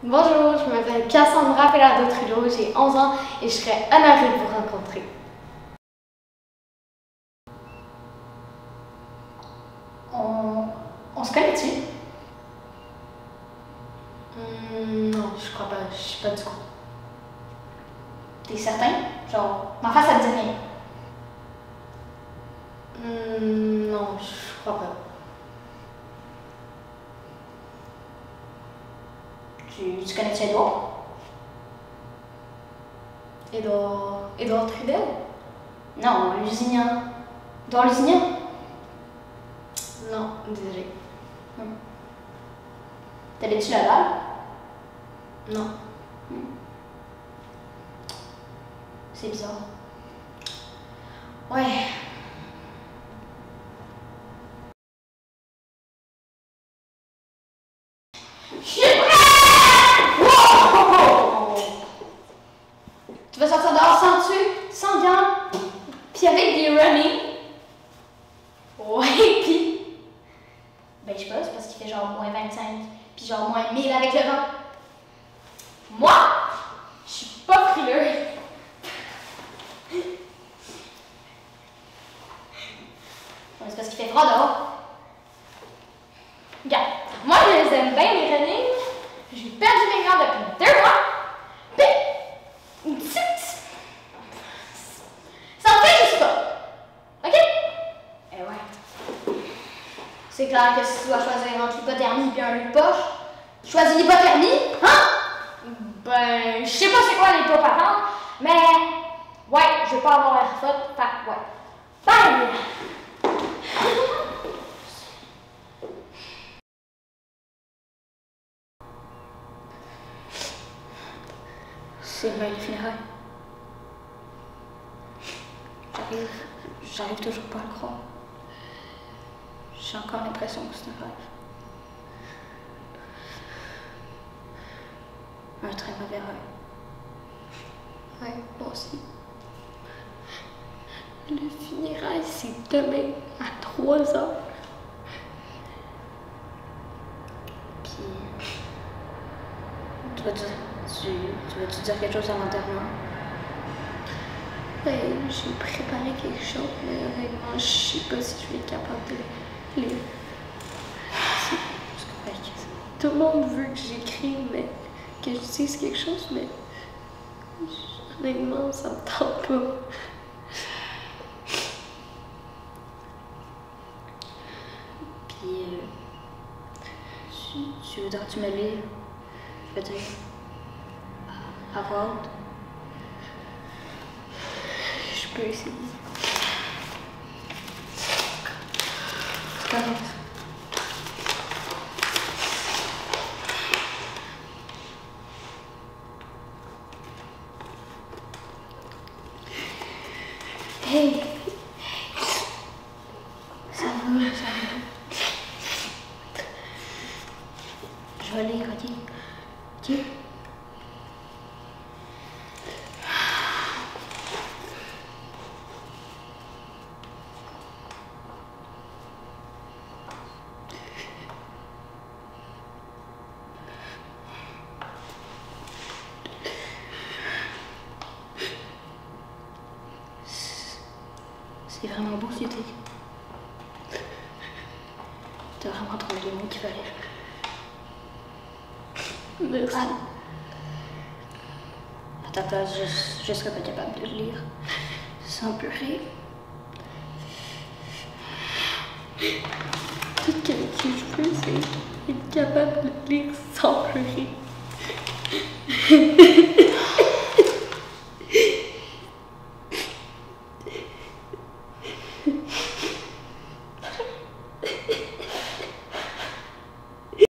Bonjour, je m'appelle Cassandra Pelado-Trudeau, j'ai 11 ans et je serais honorée de vous rencontrer. On se connaît-tu? Non, je crois pas, je suis pas du coup. T'es certain? Genre, ma face, ça te dit rien. Non, je crois pas. Tu connais-tu Edouard? Édouard Trudel? Non, Lusignan. Edouard Lusignan? Non, désolé. T'avais-tu Laval? Non. C'est bizarre. Ouais. Je suis prêt! Wow! Tu vas sortir dehors sans tuer, sans gants, puis avec des running. Ouais, puis... Ben, je sais pas, c'est parce qu'il fait genre moins 25, puis genre moins 1000 avec le vent. Moi, je suis pas frileux. C'est parce qu'il fait froid dehors. Regarde, moi je les aime bien les running. J'ai perdu mes gants depuis 2 mois. Puis, ça en fait juste pas. Ok? Eh ouais. C'est clair que si tu dois choisir entre l'hypothermie et un lit de poche, tu choisis l'hypothermie, hein? Ben, je sais pas c'est quoi l'hypopatente, mais ouais, je vais pas avoir l'air faute, fait ouais. Bye! C'est vrai, les funérailles. J'arrive toujours pas à le croire. J'ai encore l'impression que c'est un rêve. Un très mauvais rêve. Ouais, moi aussi. Le funérail, c'est demain à 3h. Puis, tu vas-tu dire quelque chose à l'enterrement? Ben, j'ai préparé quelque chose, mais honnêtement, je sais pas si je vais être capable de lire. C'est correct. Tout le monde veut que j'écrive, mais que je dise quelque chose, mais honnêtement, ça me tente pas. Puis, tu voudrais que tu me lises? Je veux dire, à voix haute. Je peux essayer. C'est correct. Hey! Ça va. Je vais lire, ok? Ok? C'est vraiment beau ce que t'as dit. T'as vraiment trouvé les mots qu'il fallait. Merci. À ta place, je serais pas capable de le lire sans pleurer. Tout ce que je veux, c'est être capable de lire sans pleurer.